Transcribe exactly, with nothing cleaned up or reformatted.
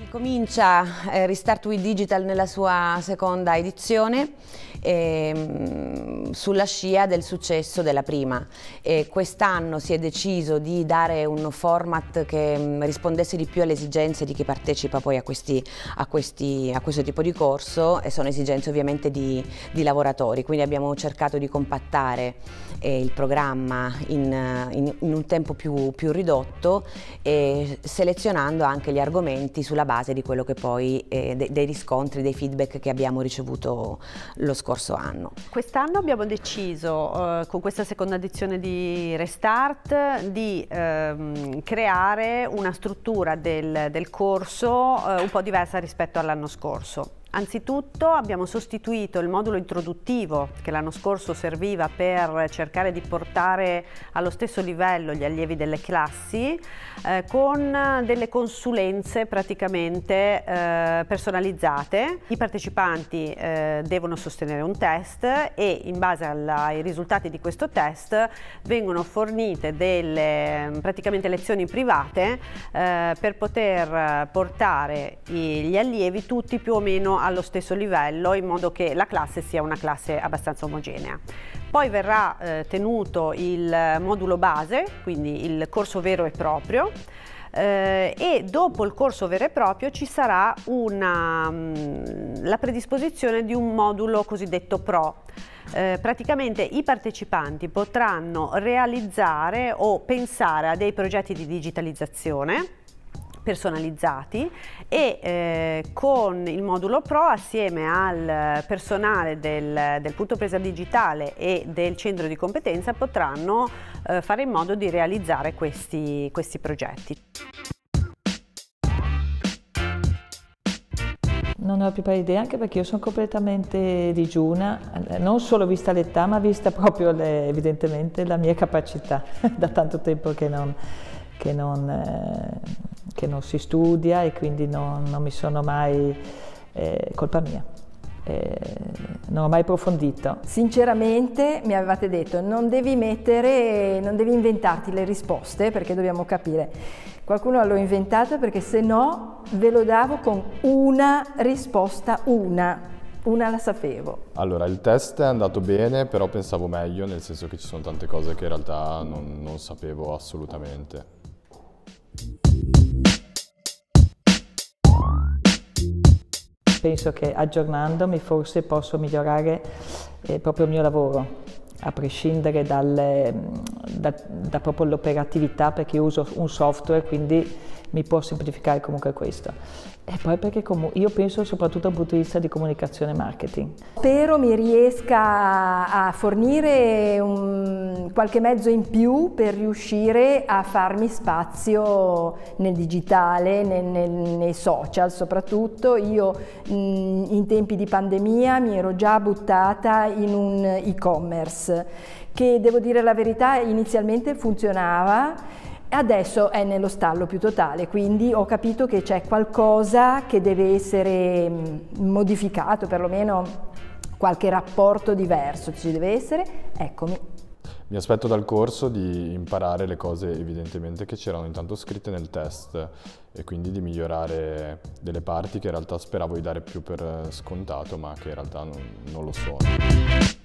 Comincia eh, Restart with Digital nella sua seconda edizione ehm, sulla scia del successo della prima. E quest'anno si è deciso di dare un format che mh, rispondesse di più alle esigenze di chi partecipa poi a, questi, a, questi, a questo tipo di corso, e sono esigenze ovviamente di, di lavoratori, quindi abbiamo cercato di compattare eh, il programma in, in, in un tempo più, più ridotto, e selezionando anche gli argomenti sulla base di quello che poi eh, de dei riscontri, dei feedback che abbiamo ricevuto lo scorso anno. Quest'anno abbiamo deciso, eh, con questa seconda edizione di Restart, di ehm, creare una struttura del, del corso eh, un po' diversa rispetto all'anno scorso. Anzitutto abbiamo sostituito il modulo introduttivo, che l'anno scorso serviva per cercare di portare allo stesso livello gli allievi delle classi, eh, con delle consulenze praticamente eh, personalizzate. I partecipanti eh, devono sostenere un test e in base alla, ai risultati di questo test vengono fornite delle praticamente lezioni private eh, per poter portare gli allievi tutti più o meno allo stesso livello, in modo che la classe sia una classe abbastanza omogenea. Poi verrà eh, tenuto il modulo base, quindi il corso vero e proprio, eh, e dopo il corso vero e proprio ci sarà una, mh, la predisposizione di un modulo cosiddetto pro. Eh, praticamente i partecipanti potranno realizzare o pensare a dei progetti di digitalizzazione personalizzati e eh, con il modulo Pro, assieme al personale del, del punto presa digitale e del centro di competenza, potranno eh, fare in modo di realizzare questi, questi progetti. Non ho la più pari idea, anche perché io sono completamente digiuna, non solo vista l'età, ma vista proprio le, evidentemente la mia capacità, da tanto tempo che non, che non, eh, che non si studia, e quindi non, non mi sono mai, eh, colpa mia, eh, non ho mai approfondito. Sinceramente mi avevate detto non devi mettere, non devi inventarti le risposte, perché dobbiamo capire. Qualcuno l'ho inventata perché se no ve lo davo con una risposta, una. Una la sapevo. Allora, il test è andato bene, però pensavo meglio, nel senso che ci sono tante cose che in realtà non, non sapevo assolutamente. Penso che aggiornandomi forse posso migliorare eh, proprio il mio lavoro, a prescindere dal, da, da proprio l'operatività, perché io uso un software, quindi mi può semplificare comunque questo. E poi perché io penso soprattutto dal punto di vista di comunicazione e marketing. Spero mi riesca a fornire un, qualche mezzo in più per riuscire a farmi spazio nel digitale, nel, nel, nei social soprattutto. Io mh, in tempi di pandemia mi ero già buttata in un e-commerce che, devo dire la verità, inizialmente funzionava. Adesso è nello stallo più totale, quindi ho capito che c'è qualcosa che deve essere modificato, perlomeno qualche rapporto diverso ci deve essere. Eccomi. Mi aspetto dal corso di imparare le cose evidentemente che c'erano intanto scritte nel test, e quindi di migliorare delle parti che in realtà speravo di dare più per scontato, ma che in realtà non, non lo sono.